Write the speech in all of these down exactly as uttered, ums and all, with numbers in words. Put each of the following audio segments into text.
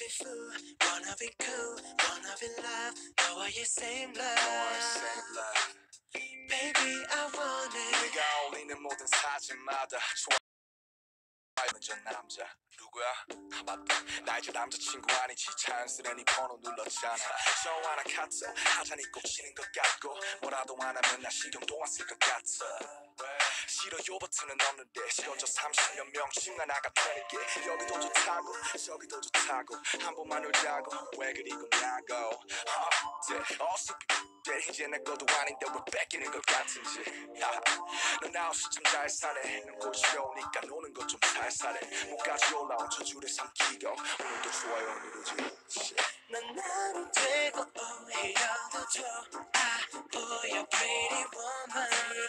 be fool, wanna be cool, wanna be love. 너와의 same love. Baby, I want it. 내가 어울리는 모든 사진마다 좋아. 먼저 남자 누구야? 아 맞다 나 이제 남자친구 아니지 자연스레 네 번호 눌렀잖아 전화나 카톡 하자니 꽂히는 것 같고 뭐라도 안 하면 나 신경도 안 쓸 것 같아 싫어요 버튼은 없는데 싫어 저 삼십 년 명칭 하나 같다는 게 여기도 좋다고 저기도 좋다고 한 번만 놀자고 왜 그리 겁나고 어, 어수비 이제 내 것도 아닌데 왜 뺏기는 것 같은지 넌 아웃이 참 잘 사네 넌 고시려우니까 노는 것 좀 살살해 목까지 올라온 저 줄에 삼키고 오늘도 좋아요 누르지 넌 나로 되고 오히려 더 좋아 보여 pretty woman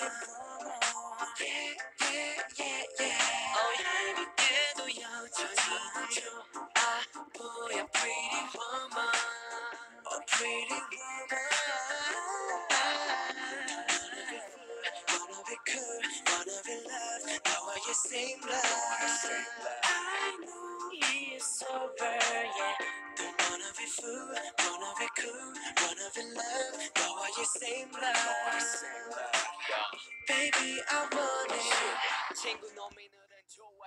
Yeah yeah yeah yeah oh 얄밉게도 여전히 좋아 보여 pretty woman oh pretty woman Wanna be cool, wanna be loved 너와의 same love I know it's over, yeah Don't wanna be fool, wanna be cool, wanna be loved 너와의 same love Baby, I want it 친구 놈이 너는 좋아